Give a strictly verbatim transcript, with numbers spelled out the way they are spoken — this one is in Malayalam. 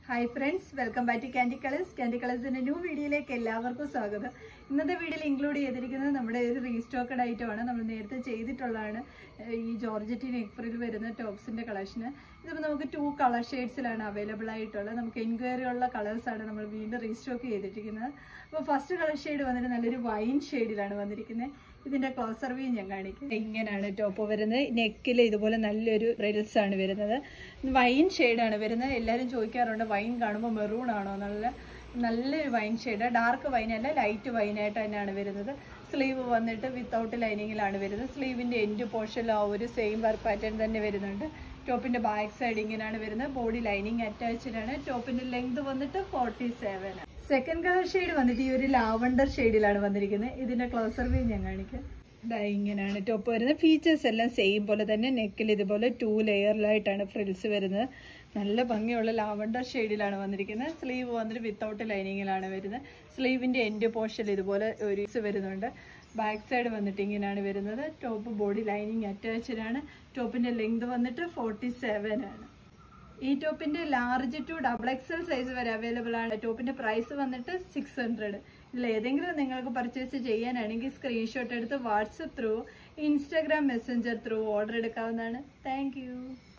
Hi friends, welcome back to Candy Colours. Candy കളേഴ്സിന്റെ ന്യൂ വീഡിയോയിലേക്ക് എല്ലാവർക്കും സ്വാഗതം. ഇന്നത്തെ വീഡിയോയിൽ ഇൻക്ലൂഡ് ചെയ്തിരിക്കുന്നത് നമ്മുടെ ഒരു റീസ്റ്റോക്കഡ് ഐറ്റമാണ്. നമ്മൾ നേരത്തെ ചെയ്തിട്ടുള്ളതാണ് ഈ ജോർജറ്റിന് ഏപ്രിൽ വരുന്ന ടോപ്സിന്റെ കളക്ഷന്. ഇതിപ്പോൾ നമുക്ക് ടു കളർ ഷെയ്ഡ്സിലാണ് അവൈലബിൾ ആയിട്ടുള്ളത്. നമുക്ക് എൻക്വയറി ഉള്ള കളേഴ്സാണ് നമ്മൾ വീണ്ടും റീസ്റ്റോക്ക് ചെയ്തിരിക്കുന്നത്. അപ്പോൾ ഫസ്റ്റ് കളർ ഷെയ്ഡ് വന്നിട്ട് നല്ലൊരു വൈൻ ഷെയ്ഡിലാണ് വന്നിരിക്കുന്നത്. ഇതിന്റെ ക്ലോസർ വ്യൂ ഞാൻ കാണിക്കും. ഇങ്ങനെയാണ് ടോപ്പ് വരുന്നത്. നെക്കിൽ ഇതുപോലെ നല്ലൊരു റിൽസ് ആണ് വരുന്നത്. വൈൻ ഷെയ്ഡാണ് വരുന്നത്. എല്ലാവരും ചോദിക്കാറുണ്ട് വൈൻ കാണുമ്പോൾ മെറൂൺ ആണോ എന്നുള്ള. നല്ലൊരു വൈൻ ഷെയ്ഡ്, ഡാർക്ക് വൈൻ അല്ല, ലൈറ്റ് വൈനായിട്ട് തന്നെയാണ് വരുന്നത്. സ്ലീവ് വന്നിട്ട് വിത്തൗട്ട് ലൈനിങ്ങിലാണ് വരുന്നത്. സ്ലീവിന്റെ എൻഡ് പോർഷനിൽ ആ ഒരു സെയിം വർക്ക് പാറ്റേൺ തന്നെ വരുന്നുണ്ട്. ടോപ്പിന്റെ ബാക്ക് സൈഡ് ഇങ്ങനെയാണ് വരുന്നത്. ബോഡി ലൈനിങ് അറ്റാച്ച്ഡ് ആണ്. ടോപ്പിന്റെ ലെങ്ത് വന്നിട്ട് forty seven. Second colour shade വന്നിട്ട് ഈ ഒരു ലാവണ്ടർ ഷെയ്ഡിലാണ് വന്നിരിക്കുന്നത്. ഇതിന്റെ ക്ലോസർ വ്യൂ ഞാൻ കാണിക്കാം. ഇങ്ങനെയാണ് ടോപ്പ് വരുന്നത്. ഫീച്ചേഴ്സ് എല്ലാം സെയിം പോലെ തന്നെ. നെക്കിൽ ഇതുപോലെ ടു ലെയറിലായിട്ടാണ് ഫ്രിൽസ് വരുന്നത്. നല്ല ഭംഗിയുള്ള ലാവണ്ടർ ഷെയ്ഡിലാണ് വന്നിരിക്കുന്നത്. സ്ലീവ് വന്നിട്ട് വിത്തൗട്ട് ലൈനിങ്ങിലാണ് വരുന്നത്. സ്ലീവിന്റെ എൻഡ് പോർഷൻ ഇതുപോലെ ഒരു വരുന്നുണ്ട്. ബാക്ക് സൈഡ് വന്നിട്ട് ഇങ്ങനെയാണ് വരുന്നത്. ടോപ്പ് ബോഡി ലൈനിങ് അറ്റാച്ച്ഡ് ആണ്. ടോപ്പിന്റെ ലെങ്ത് വന്നിട്ട് ഫോർട്ടി സെവൻ ആണ്. ഈ ടോപ്പിന്റെ large to double XL size വരെ അവൈലബിൾ ആണ്. ടോപ്പിന്റെ പ്രൈസ് വന്നിട്ട് സിക്സ് ഹൺഡ്രഡ്. ഇതിൽ ഏതെങ്കിലും നിങ്ങൾക്ക് പർച്ചേസ് ചെയ്യാനാണെങ്കിൽ സ്ക്രീൻഷോട്ട് എടുത്ത് WhatsApp through, Instagram messenger through order എടുക്കാവുന്നതാണ്. താങ്ക്